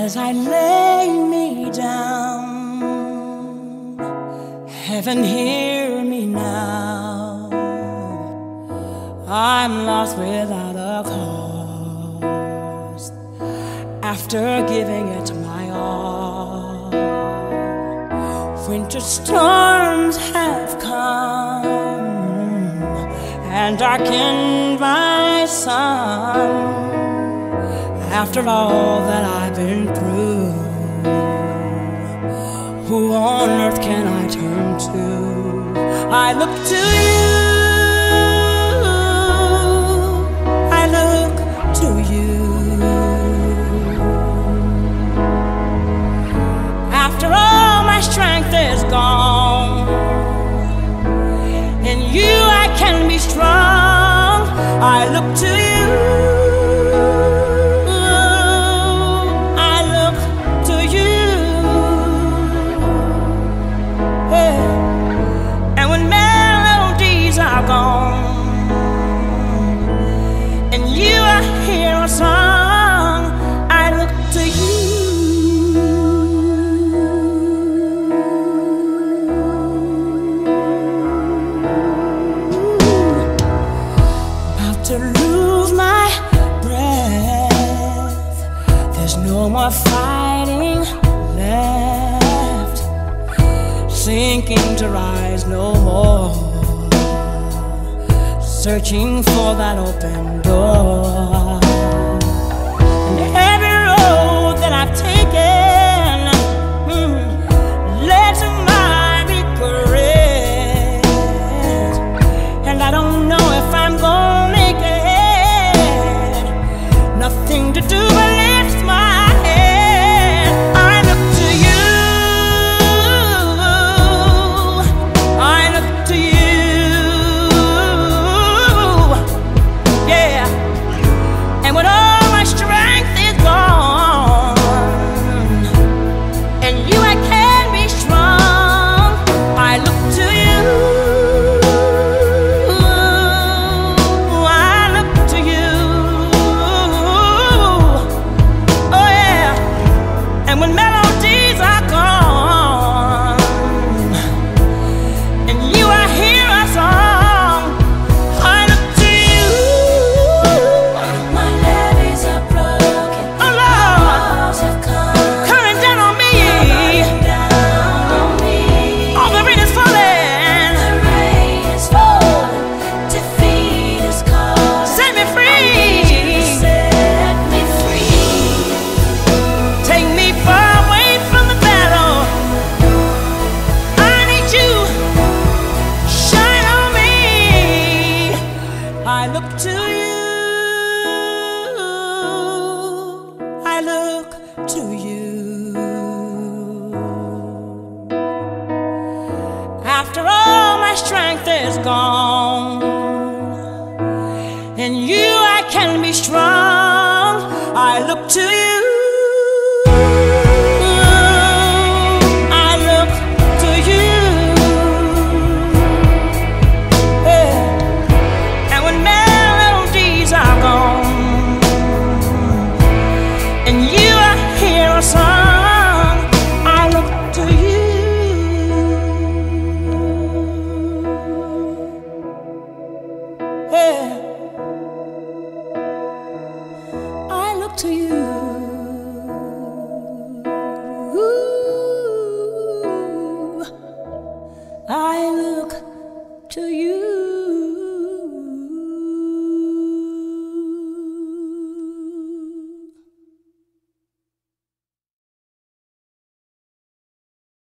as I lay me down. Heaven, hear me now. I'm lost without a cause. After giving it my all, winter storms have come and darkened my sun. After all that I've been through, who on earth can I turn to? I look to you, I look to you. After all my strength is gone, in you I can be strong. I look to you. And you, I hear a song. I look to you. About to lose my breath. There's no more fighting left. Sinking to rise no more. Searching for that open door. And every road that I've taken led to my regret. And I don't know if I'm gonna make it. Nothing to do but lift my head. I look to you. I look to you. And when all my strength is gone, and you I can be strong, I look to you. I look to you. Oh yeah. And when melodies are gone, and you I hear a song, I look to you. I look to you, I look to you. After all my strength is gone, in you I can be strong. I look to you. I look to you.